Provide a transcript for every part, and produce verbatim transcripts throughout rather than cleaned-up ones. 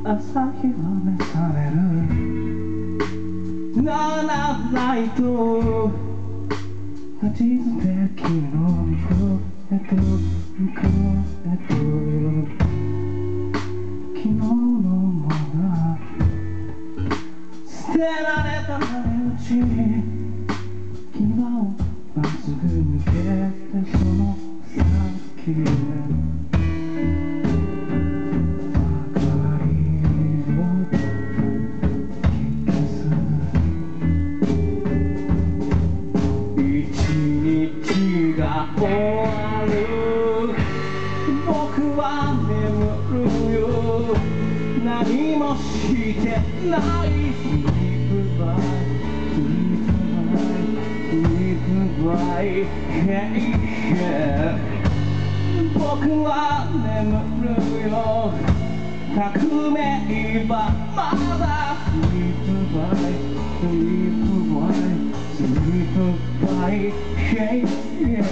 朝日は目覚めるならないと立ち捨て君の向こうへと向こうへと昨日のものが捨てられたないうちに牙をまっすぐ抜けてその先へ終わる僕は眠るよ何もしてないスリープバイスリープバイスリープバイヘイヘイ僕は眠るよ革命はまだスリープバイスリープバイスリープバイヘイヘイ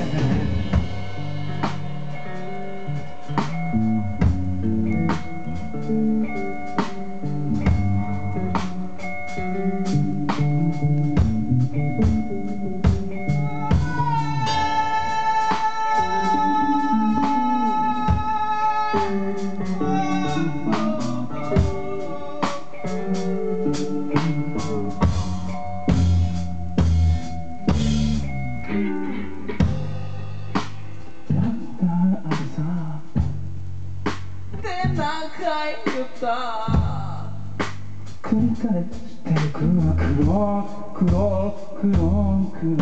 繰り返してくは苦労苦労苦労苦労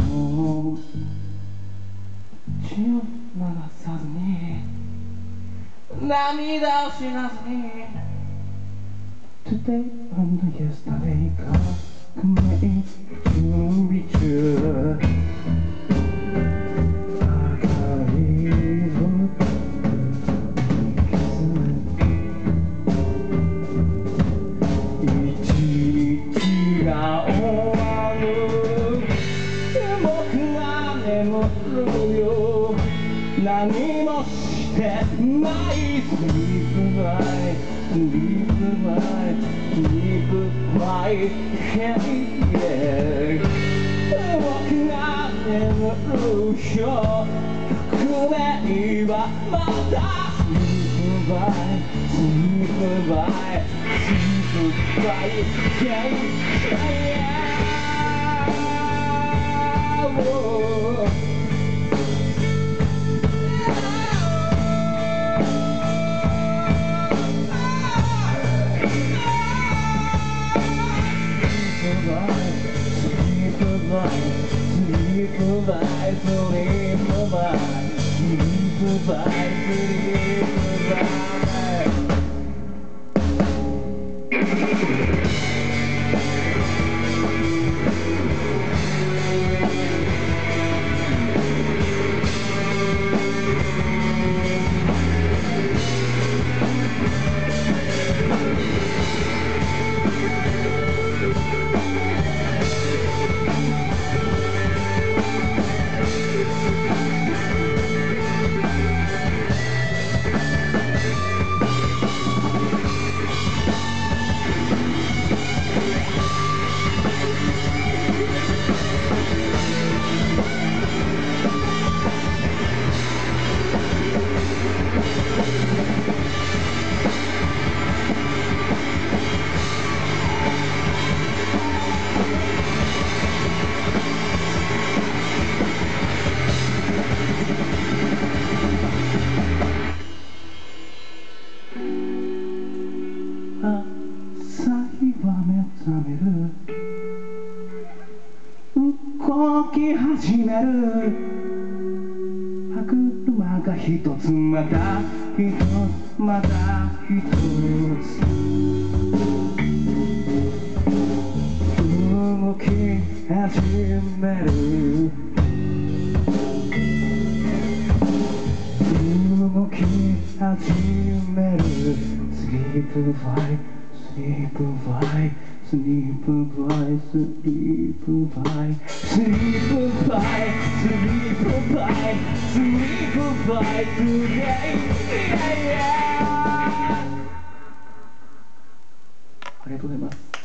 血を流さずに涙をしなずに Today and yesterday 革命準備中何もしてないスリープバイスリープバイスリープバイヘイヘイ僕が眠るよ革命はまだスリープバイスリープバイスリープバイヘイヘイSleep by, sleep by, sleep by, sleep by. 動き始める歯車が一つまた一つまた一つ動き始める動き始めるスリープファイスリープファイスリープファイスリープファイスリープファイスリープファイスリープファイトゥデイがとうございます。